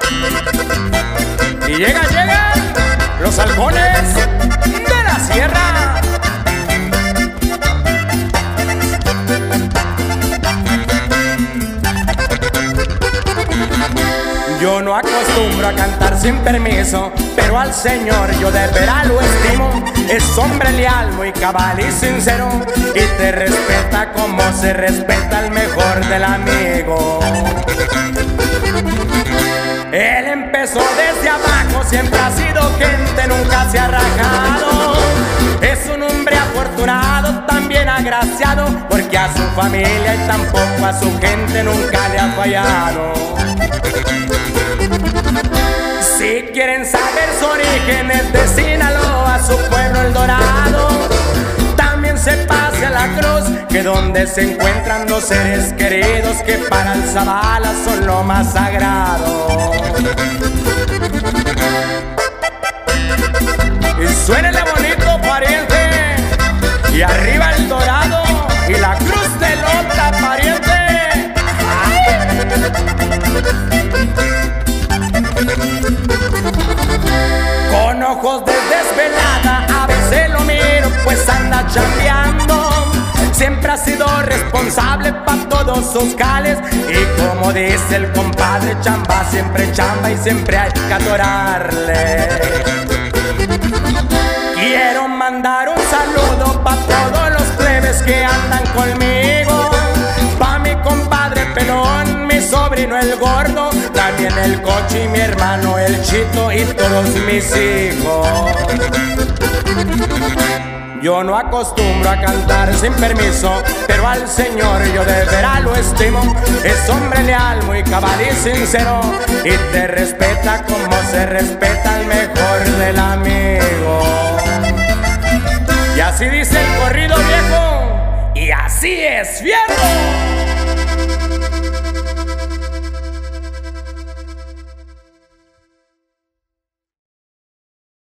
Y llegan los halcones de la sierra. Yo no acostumbro a cantar sin permiso, pero al Señor yo de veras lo estimo. Es hombre leal, muy cabal y sincero, y te respeta como se respeta el mejor del amigo. Él empezó desde abajo, siempre ha sido gente, nunca se ha rajado. Es un hombre afortunado, también agraciado, porque a su familia y tampoco a su gente nunca le ha fallado. Si quieren saber su origen, es de Sinaloa, su pueblo El Dorado. También se pase a la cruz, que donde se encuentran dos seres queridos que para el Zavala son lo más sagrado. Y suénele bonito, pariente, y arriba El Dorado y la cruz de Lota, pariente. Con ojos de desvelada a veces lo miro, pues anda chambeando. Siempre ha sido responsable pa' todos sus jales, y como dice el compadre, chamba siempre chamba y siempre hay que adorarle. Quiero mandar un saludo pa' todos los plebes que andan conmigo, pa' mi compadre Pelón, mi sobrino el Gordo, también el Cochi, mi hermano el Chito y todos mis hijos. Yo no acostumbro a cantar sin permiso, pero al Señor yo de veras lo estimo. Es hombre leal, muy cabal y sincero, y te respeta como se respeta el mejor del amigo. Y así dice el corrido viejo, y así es, fierro.